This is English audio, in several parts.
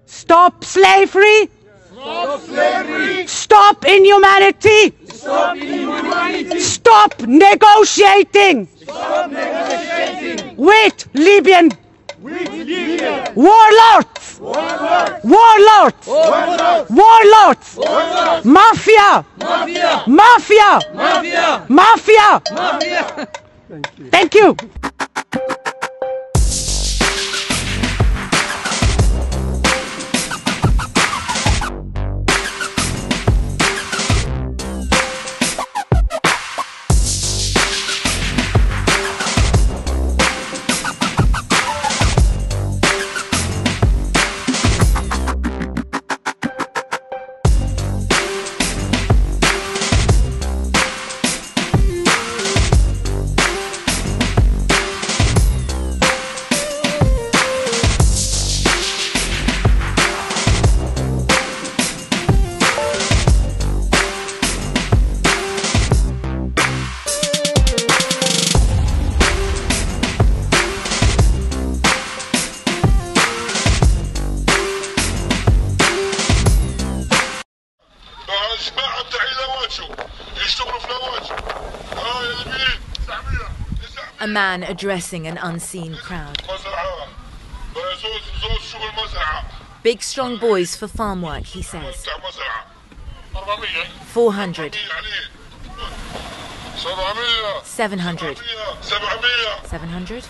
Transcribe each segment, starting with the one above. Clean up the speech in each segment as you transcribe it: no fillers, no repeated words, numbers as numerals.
Stop slavery. Stop slavery. Stop inhumanity. Stop inhumanity. Stop negotiating. Stop negotiating with Libyan warlords. Warlords. Mafia. Thank you. A man addressing an unseen crowd. Big strong boys for farm work, he says. 400. 700. 700.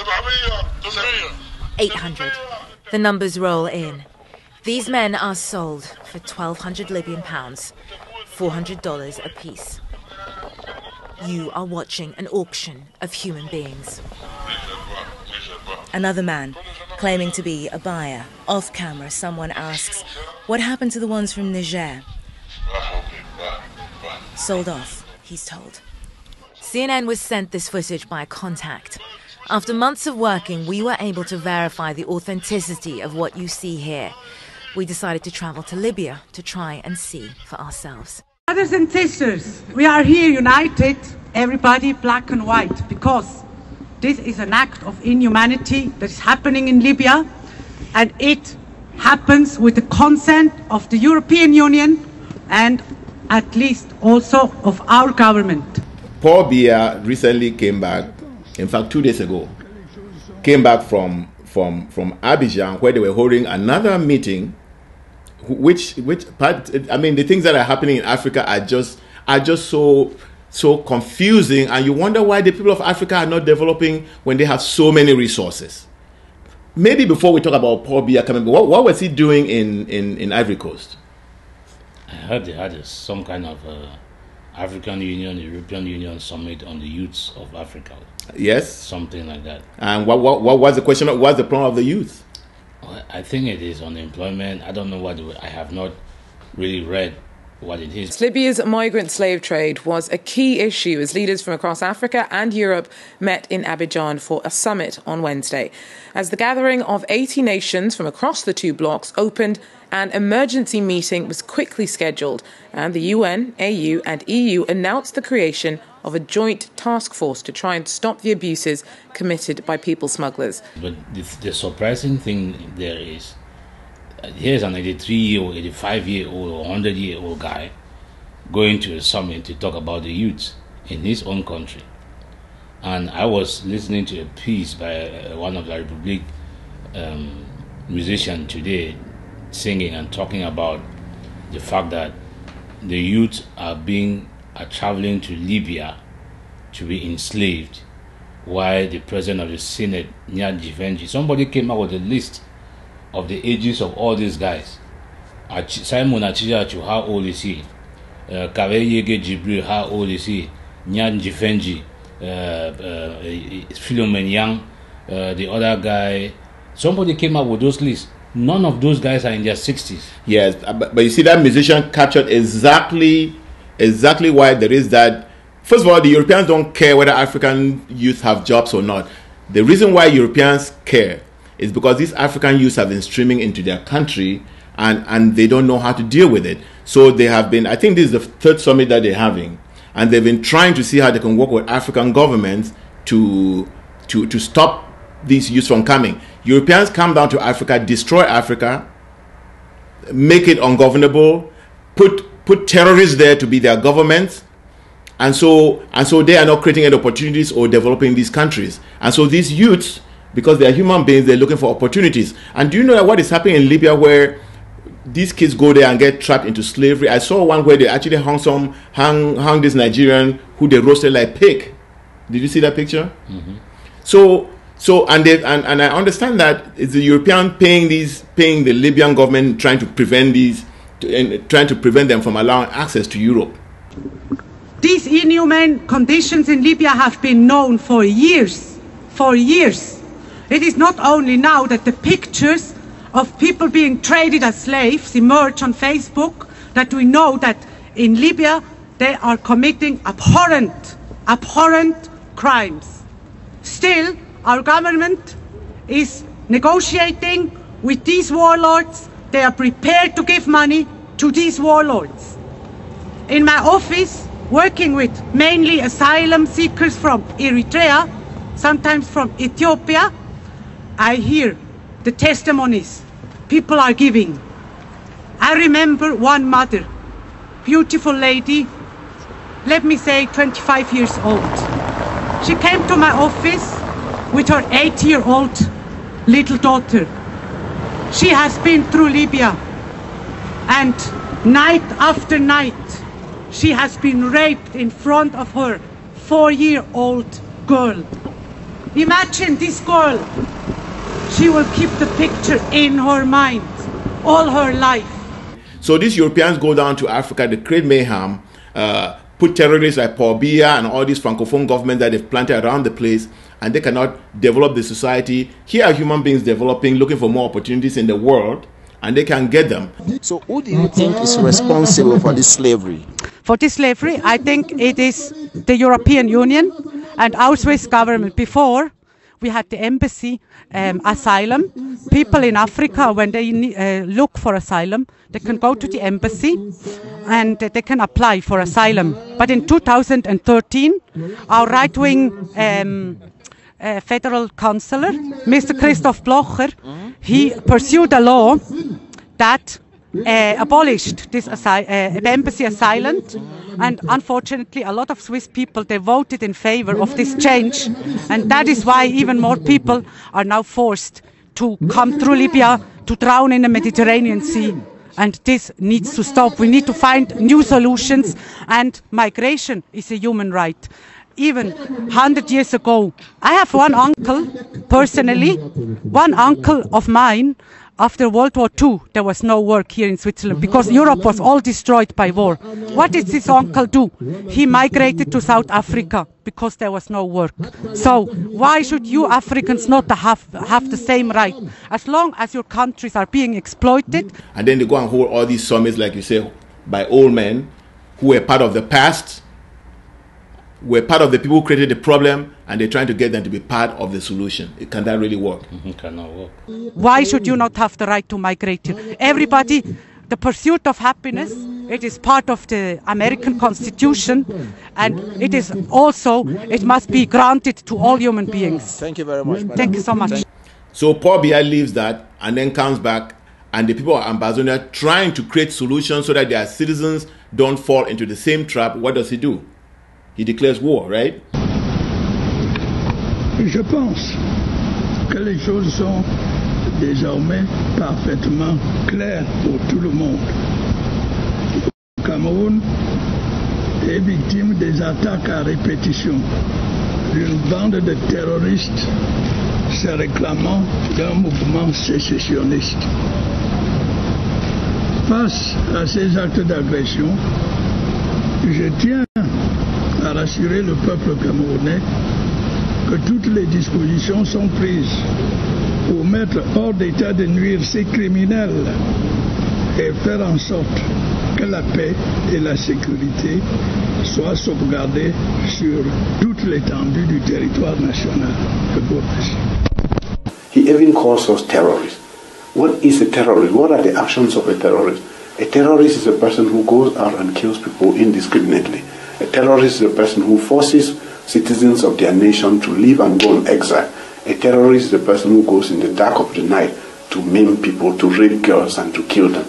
800. The numbers roll in. These men are sold for 1,200 Libyan pounds, $400 apiece. You are watching an auction of human beings. Another man, claiming to be a buyer. Off camera, someone asks, what happened to the ones from Niger? Sold off, he's told. CNN was sent this footage by a contact. After months of working, we were able to verify the authenticity of what you see here. We decided to travel to Libya to try and see for ourselves. Brothers and sisters, we are here united, everybody black and white, because this is an act of inhumanity that is happening in Libya, and it happens with the consent of the European Union and at least also of our government. Paul Biya recently came back, in fact 2 days ago, came back from Abidjan, where they were holding another meeting, which part, I mean, the things that are happening in Africa are just so confusing, and you wonder why the people of Africa are not developing when they have so many resources. Maybe before we talk about Paul Biya coming, what was he doing in Ivory Coast? I heard they had some kind of African Union, European Union summit on the youths of Africa. Yes, something like that. And what was the question? What's the problem of the youth? I think it is unemployment. I don't know what I have not really read what it is. Libya's migrant slave trade was a key issue as leaders from across Africa and Europe met in Abidjan for a summit on Wednesday. As the gathering of 80 nations from across the two blocs opened, an emergency meeting was quickly scheduled, and the UN, AU and EU announced the creation of a joint task force to try and stop the abuses committed by people smugglers. But the surprising thing there is, here's an 83-year-old, 85-year-old or 100-year-old guy going to a summit to talk about the youth in his own country. And I was listening to a piece by one of the Republic musicians today, singing and talking about the fact that the youth are traveling to Libya to be enslaved, while the president of the Senate, somebody came out with a list of the ages of all these guys. Simon Achiachu, how old is he? Kaweyege Jibril, how old is he? Nyan Jifenji, Philomen Yang, the other guy. Somebody came up with those lists. None of those guys are in their 60s. Yes, but you see, that musician captured exactly why there is that. First of all, the Europeans don't care whether African youth have jobs or not. The reason why Europeans care is because these African youths have been streaming into their country, and they don't know how to deal with it. So they have been, I think this is the third summit that they're having, and they've been trying to see how they can work with African governments to stop these youths from coming. Europeans come down to Africa, destroy Africa, make it ungovernable, put terrorists there to be their government, and so they are not creating any opportunities or developing these countries. And so these youths, because they are human beings, they're looking for opportunities. And do you know what is happening in Libya, where these kids go there and get trapped into slavery? I saw one where they actually hung this Nigerian who they roasted like pig. Did you see that picture? Mm-hmm. And I understand that it's the European paying the Libyan government, trying to prevent them from allowing access to Europe. These inhumane conditions in Libya have been known for years. For years. It is not only now that the pictures of people being traded as slaves emerge on Facebook that we know that in Libya they are committing abhorrent crimes. Still, our government is negotiating with these warlords. They are prepared to give money to these warlords. In my office, working with mainly asylum seekers from Eritrea, sometimes from Ethiopia, I hear the testimonies people are giving. I remember one mother, beautiful lady, let me say 25 years old. She came to my office with her 8-year-old little daughter. She has been through Libya, and night after night she has been raped in front of her 4-year-old girl. Imagine this girl. She will keep the picture in her mind all her life. So these Europeans go down to Africa, they create mayhem, put terrorists like Paul Biya and all these francophone governments that they've planted around the place, and they cannot develop the society. Here are human beings developing, looking for more opportunities in the world, and they can get them. So who do you think is responsible for this slavery? For this slavery, I think it is the European Union and our Swiss government. Before, we had the embassy, asylum. People in Africa, when they look for asylum, they can go to the embassy and they can apply for asylum. But in 2013, our right-wing federal councillor, Mr. Christoph Blocher, he pursued a law that abolished this embassy asylum, and unfortunately a lot of Swiss people, they voted in favor of this change, and that is why even more people are now forced to come through Libya to drown in the Mediterranean Sea. And this needs to stop. We need to find new solutions, and migration is a human right. Even 100 years ago, I have one uncle, personally, one uncle of mine. After World War II, there was no work here in Switzerland because Europe was all destroyed by war. What did this uncle do? He migrated to South Africa because there was no work. So why should you Africans not have the same right? As long as your countries are being exploited. And then they go and hold all these summits, like you say, by old men who were part of the past, were part of the people who created the problem, and they're trying to get them to be part of the solution. Can that really work? It cannot work. Why should you not have the right to migrate here? Everybody, the pursuit of happiness, it is part of the American Constitution, and it is also, it must be granted to all human beings. Thank you very much. Thank you so much. So Paul Biya leaves that and then comes back, and the people of Ambazonia trying to create solutions so that their citizens don't fall into the same trap. What does he do? He declares war, right? Je pense que les choses sont désormais parfaitement claires pour tout le monde. Le Cameroun est victime des attaques à répétition d'une bande de terroristes se réclamant d'un mouvement sécessionniste. Face à ces actes d'agression, je tiens à rassurer le peuple camerounais que toutes les dispositions sont prises pour mettre hors d'état de nuire ces criminels et faire en sorte que la paix et la sécurité soient sauvegardées sur toute l'étendue du territoire national. Je vous remercie. He even calls us terrorists. What is a terrorist? What are the actions of a terrorist? A terrorist is a person who goes out and kills people indiscriminately. A terrorist is a person who forces citizens of their nation to leave and go on exile. A terrorist is a person who goes in the dark of the night to maim people, to rape girls and to kill them.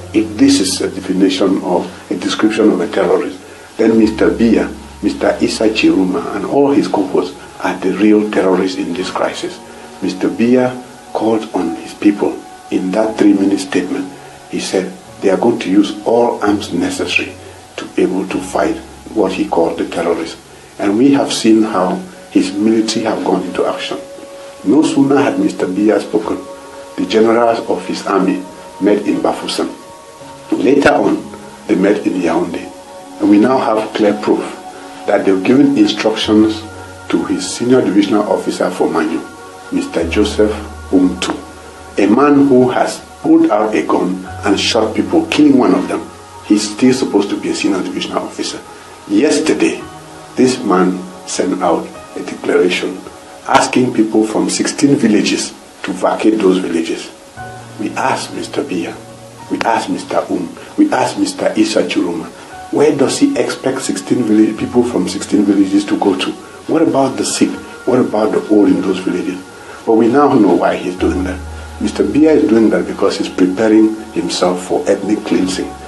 if this is a definition of a description of a terrorist, then Mr. Biya, Mr. Issa Chiruma, and all his cohorts are the real terrorists in this crisis. Mr. Biya called on his people in that 3-minute statement. He said they are going to use all arms necessary to be able to fight what he called the terrorists. And we have seen how his military have gone into action. No sooner had Mr. Biya spoken, the generals of his army met in Bafoussam. Later on, they met in Yaoundé. And we now have clear proof that they've given instructions to his senior divisional officer for Manu, Mr. Joseph Umtu, a man who has pulled out a gun and shot people, killing one of them. He's still supposed to be a senior divisional officer. Yesterday, this man sent out a declaration asking people from 16 villages to vacate those villages. We asked Mr. Biya, we asked Mr. We asked Mr. Issa Chiruma, where does he expect 16 people from 16 villages to go to? What about the sick? What about the old in those villages? But we now know why he's doing that. Mr. Biya is doing that because he's preparing himself for ethnic cleansing.